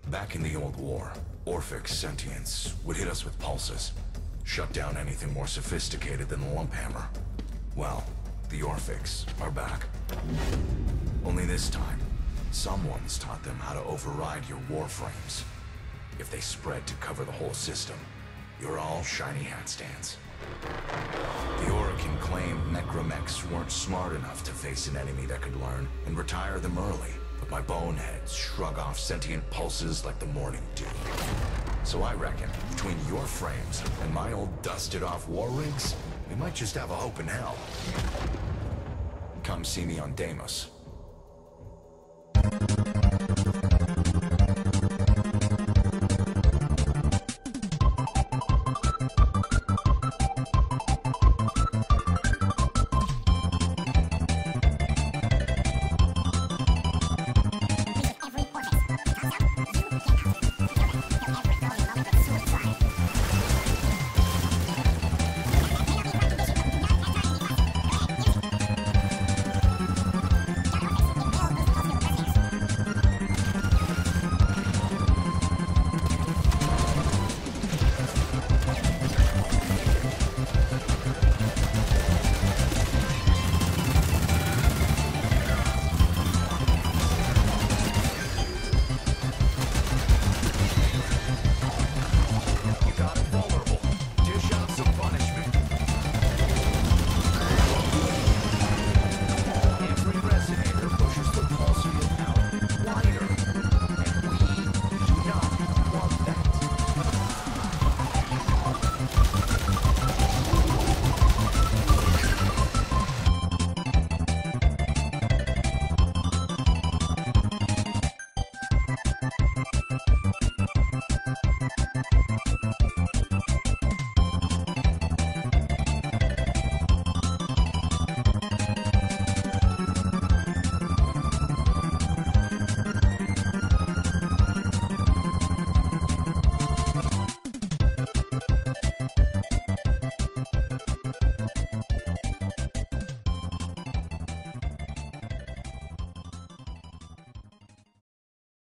Back in the old war, Orphic sentience would hit us with pulses. Shut down anything more sophisticated than the lump hammer. Well, the Orphics are back. Only this time, someone's taught them how to override your warframes. If they spread to cover the whole system, you're all shiny hat stands. The Orokin claimed Necromechs weren't smart enough to face an enemy that could learn and retire them early, but my boneheads shrug off sentient pulses like the morning dew. So I reckon, between your frames and my old dusted-off war rigs, we might just have a hope in hell. Come see me on Deimos.